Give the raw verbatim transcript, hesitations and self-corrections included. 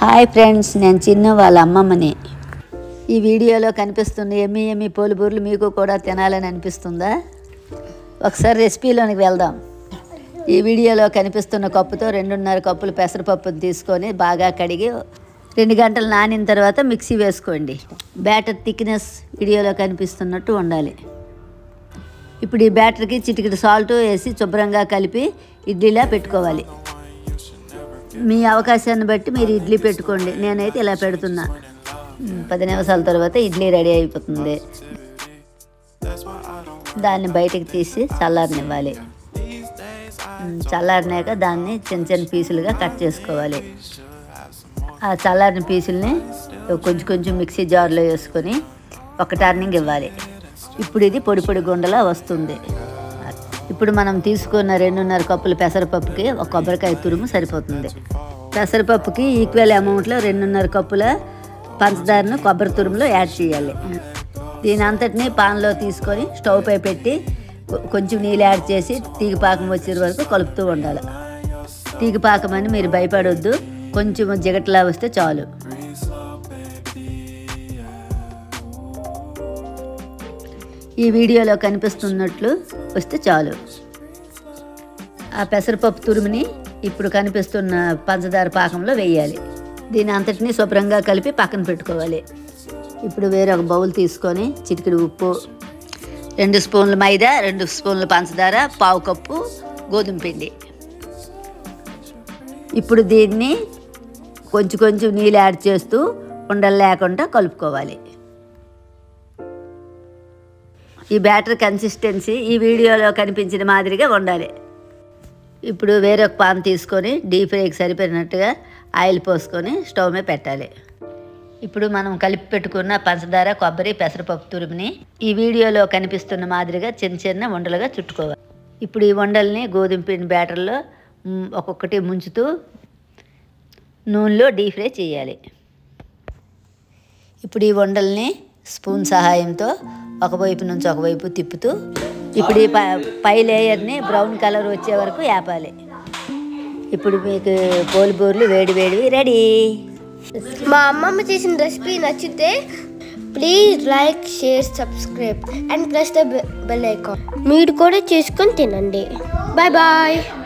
Hi friends, నేను చిన్న వాళ్ళ అమ్మమ్మని. ఈ వీడియోలో కనిపిస్తున్న ఎమ్మి ఎమ్మి పోలిబూర్లు మీకు కూడా తినాలని అనిపిస్తుందా? ఒకసారి రెసిపీలోనికి వెళ్దాం. ఈ వీడియోలో కనిపిస్తున్న కప్పుతో రెండున్నర కప్పులు పెసరపప్పును తీసుకొని బాగా కడిగి రెండు గంటలు నానిన తర్వాత మిక్సీ వేసుకోండి. బ్యాటర్ థిక్నెస్ వీడియోలో కనిపిస్తున్నట్టు ఉండాలి. ఇప్పుడు ఈ బ్యాటర్కి చిటికెడు సాల్ట్ వేసి శుభ్రంగా కలిపి ఇడ్లీలా పెట్టుకోవాలి. మీ అవకాశాన్ని బట్టి మీరు ఇడ్లీ పెట్టుకోండి. నేనైతే ఇలా పెడుతున్నా. పది నిమిషాల తర్వాత ఇడ్లీ రెడీ అయిపోతుంది. దాన్ని బయటకు తీసి చల్లారనివ్వాలి. చల్లారినాక దాన్ని చిన్న చిన్న పీసులుగా కట్ చేసుకోవాలి. ఆ చల్లారిన పీసుల్ని కొంచెం కొంచెం మిక్సీ జార్లో వేసుకొని ఒక టర్నింగ్ ఇవ్వాలి. ఇప్పుడు ఇది పొడి పొడి గుండలా వస్తుంది. ఇప్పుడు మనం తీసుకున్న రెండున్నర కప్పుల పెసరపప్పుకి ఒక కొబ్బరికాయ తురుము సరిపోతుంది. పెసరపప్పుకి ఈక్వల్ అమౌంట్లో రెండున్నర కప్పుల పంచదారను కొబ్బరి తురుములో యాడ్ చేయాలి. దీని అంతటిని పాన్లో తీసుకొని స్టవ్ పై పెట్టి కొంచెం నీళ్ళు యాడ్ చేసి తీగపాకం వచ్చే వరకు కలుపుతూ ఉండాలి. తీగపాకం అని మీరు భయపడొద్దు, కొంచెం జిగట్లా వస్తే చాలు. ఈ వీడియోలో కనిపిస్తున్నట్లు వస్తే చాలు. ఆ పెసరపప్పు తురుముని ఇప్పుడు కనిపిస్తున్న పంచదార పాకంలో వేయాలి. దీని అంతటినీ శుభ్రంగా కలిపి పక్కన పెట్టుకోవాలి. ఇప్పుడు వేరొక బౌల్ తీసుకొని చిటికెడు ఉప్పు, రెండు స్పూన్ల మైదా, రెండు స్పూన్ల పంచదార, పావు కప్పు గోధుమ పిండి. ఇప్పుడు దీన్ని కొంచెం కొంచెం నీళ్ళు యాడ్ చేస్తూ ఉండలు లేకుండా కలుపుకోవాలి. ఈ బ్యాటర్ కన్సిస్టెన్సీ ఈ వీడియోలో కనిపించిన మాదిరిగా ఉండాలి. ఇప్పుడు వేరొక పాన్ తీసుకొని డీప్ ఫ్రైకి సరిపోయినట్టుగా ఆయిల్ పోసుకొని స్టవ్ మీద పెట్టాలి. ఇప్పుడు మనం కలిపి పెట్టుకున్న పంచదార, కొబ్బరి, పెసరపప్పు తురుముని ఈ వీడియోలో కనిపిస్తున్న మాదిరిగా చిన్న చిన్న ఉండలుగా చుట్టుకోవాలి. ఇప్పుడు ఈ ఉండల్ని గోధుమ పిండి బ్యాటర్లో ఒక్కొక్కటి ముంచుతూ నూనెలో డీప్ ఫ్రై చేయాలి. ఇప్పుడు ఈ ఉండల్ని స్పూన్ సహాయంతో ఒకవైపు నుంచి ఒకవైపు తిప్పుతూ ఇప్పుడు ఈ పై లేయర్ని బ్రౌన్ కలర్ వచ్చే వరకు వేపాలి. ఇప్పుడు మీకు పోలిబూర్లు వేడి వేడివి రెడీ. మా అమ్మమ్మ చేసిన రెసిపీ నచ్చితే please like, share, subscribe and press the bell icon. మీరు కూడా చేసుకొని తినండి. Bye bye.